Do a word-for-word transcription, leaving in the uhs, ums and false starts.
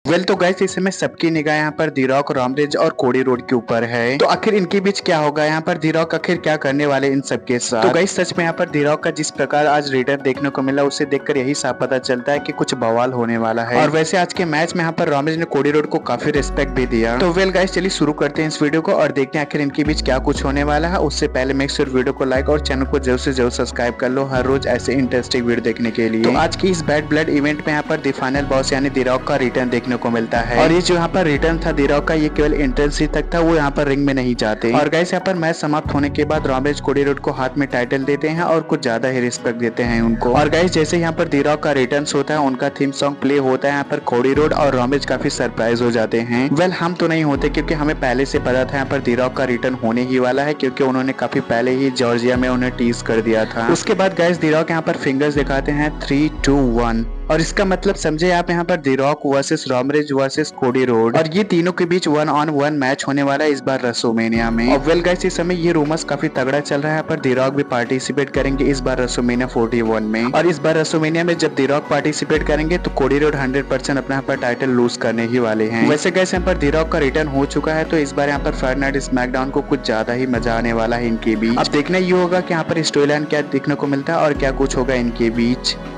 Well तो guys इस समय सबकी निगाह यहाँ पर दी रॉक, रॉमरेज और कोडी रोड के ऊपर है। तो आखिर इनके बीच क्या होगा, यहाँ पर दी रॉक आखिर क्या करने वाले इन सबके साथ। तो गाइस सच में यहाँ पर दी रॉक का जिस प्रकार आज रिटर्न देखने को मिला उसे देखकर यही साफ पता चलता है कि कुछ बवाल होने वाला है। और वैसे आज के मैच में यहाँ पर रॉमरेज ने कोडी रोड को काफी रिस्पेक्ट भी दिया। तो वेल गाइस चलिए शुरू करते हैं इस वीडियो को और देखते हैं आखिर इनके बीच क्या कुछ होने वाला है। उससे पहले मेक श्योर वीडियो को लाइक और चैनल को जरूर से जरूर सब्सक्राइब कर लो हर रोज ऐसे इंटरेस्टिंग वीडियो देखने के लिए। तो आज की इस बैड ब्लड इवेंट में यहाँ पर दी फाइनल बॉस यानी दी रॉक का रिटर्न देखने को मिलता है। और ये जो यहाँ पर रिटर्न था दी रॉक का, ये केवल एंट्रेंस ही तक था, वो यहाँ पर रिंग में नहीं जाते। और गाइस यहाँ पर मैच समाप्त होने के बाद रॉमरेज कोडी रोड को हाथ में टाइटल देते हैं और कुछ ज्यादा ही रिस्पेक्ट देते हैं उनको। और गाइस जैसे यहाँ पर दी रॉक का रिटर्न होता है, उनका थीम सॉन्ग प्ले होता है, यहाँ पर कोडी रोड और रॉमरेज काफी सरप्राइज हो जाते हैं। वेल हम तो नहीं होते क्योंकि हमें पहले से पता था यहाँ पर दी रॉक का रिटर्न होने ही वाला है, क्योंकि उन्होंने काफी पहले ही जॉर्जिया में उन्हें टीज कर दिया था। उसके बाद गाइस दी रॉक यहाँ पर फिंगर्स दिखाते हैं थ्री टू वन, और इसका मतलब समझे आप यहाँ पर the Rock versus roman reigns versus Cody Rhodes, और ये तीनों के बीच वन ऑन वन मैच होने वाला है इस बार रेसलमेनिया में। और वेल गाइस इस समय ये रूमर्स काफी तगड़ा चल रहा है, पर दी रॉक भी पार्टिसिपेट करेंगे इस बार रेसलमेनिया फोर्टी वन में। और इस बार रेसलमेनिया में जब दी रॉक पार्टिसिपेट करेंगे तो कोडी रोड हंड्रेड परसेंट अपना यहाँ पर टाइटल लूज करने ही वाले हैं। वैसे गाइस यहाँ पर दी रॉक का रिटर्न हो चुका है, तो इस बार यहाँ पर फ्राइडे नाइट स्मैकडाउन को कुछ ज्यादा ही मजा आने वाला है इनके बीच। अब देखना ये होगा कि यहाँ पर स्टोरी लाइन क्या देखने को मिलता है और क्या कुछ होगा इनके बीच।